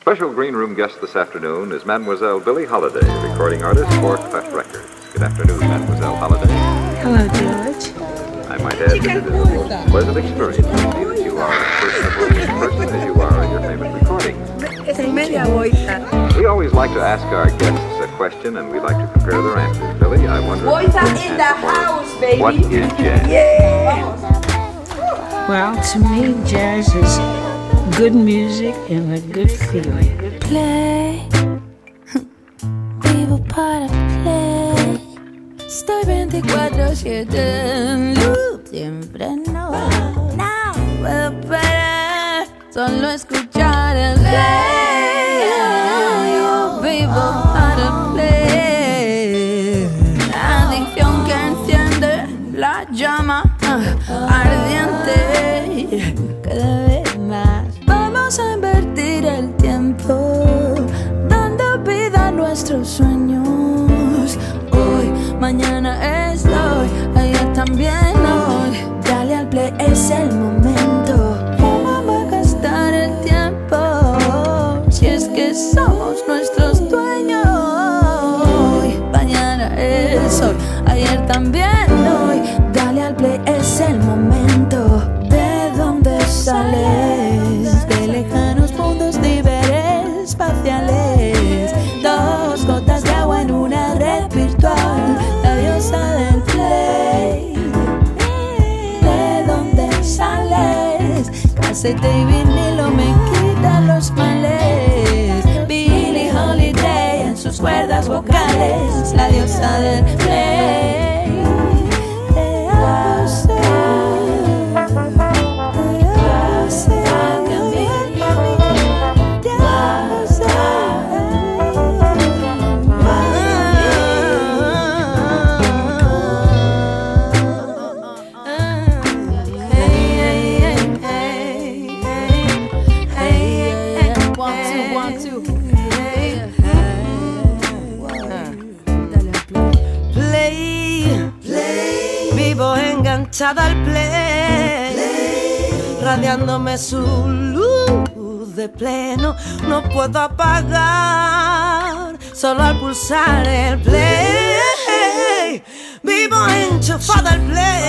Special green room guest this afternoon is Mademoiselle Billie Holiday, recording artist for Clef Records. Good afternoon, Mademoiselle Holiday. Hello, George. I might add that it is a most pleasant experience to see that you are as personable in person as you are in your famous recording. We always like to ask our guests a question, and we like to compare their answers. Billie, I wonder Wöyza in the house, baby. What is jazz? Yeah. Well, to me, jazz is good music and a good feeling. Play, vivo para play. Estoy 24/7 en loop, siempre no puedo parar, solo escuchar el play. Yo vivo para play. Adicción que enciende la llama ardiente cada vez más. Vamos a invertir el tiempo, dando vida a nuestros sueños. Hoy, mañana es hoy, ayer también hoy. Dale al play, es el momento. ¿Cómo va a gastar el tiempo? Si es que somos nuestros dueños. Hoy, mañana es hoy, ayer también hoy. Dale al play, es el momento. ¿De dónde sales? De lejanos puntos ciberespaciales. Dos gotas de agua en una red virtual. La diosa del play. ¿De dónde sales? Casete y vinilo me quitan los males. Billie Holiday en sus cuerdas vocales. La diosa del play. Vivo enganchada al play, radiándome su luz de pleno. No puedo apagar, solo al pulsar el play. Vivo enchufada al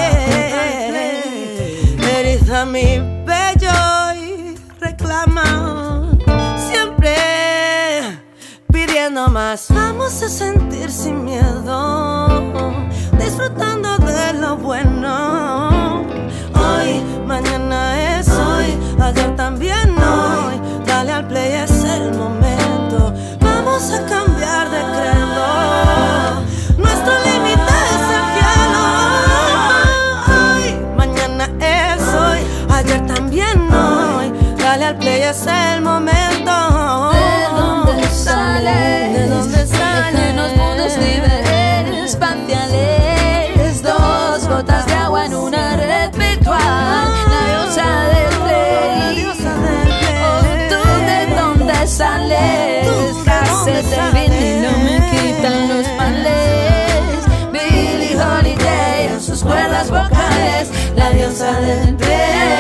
play, eriza mi vello y reclama, siempre pidiendo más. Vamos a sentir sin miedo, disfrutando de lo bueno. Hoy, mañana es hoy, ayer también hoy. Dale al play, es el momento. Vamos a cambiar de credo. Nuestro límite es el cielo. Hoy, mañana es hoy, ayer también hoy. Dale al play, es el momento. ¿De dónde sale? ¿De dónde salen los mundos ciberespaciales? Dos gotas de agua en una red virtual. La diosa del play. Oh, ¿tú de dónde sales? Casete y vinilo me quitan los males. Billie Holiday en sus cuerdas vocales. La diosa del play.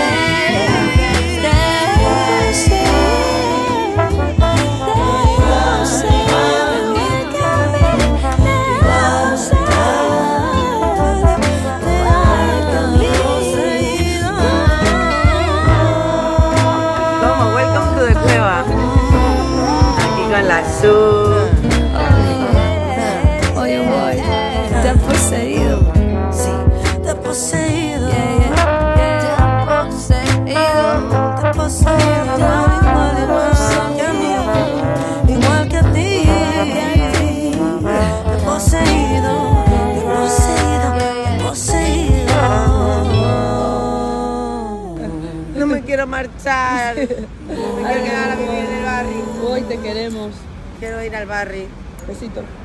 La azul. Oye, boy, te has poseído. Sí, te he poseído. Te has poseído. Te he poseído. Igual que a ti. Te he poseído. Te he poseído. Te he poseído. No me quiero marchar. Me quiero quedar a vivir en el barrio. Hoy te queremos. Quiero ir al barrio. Besito.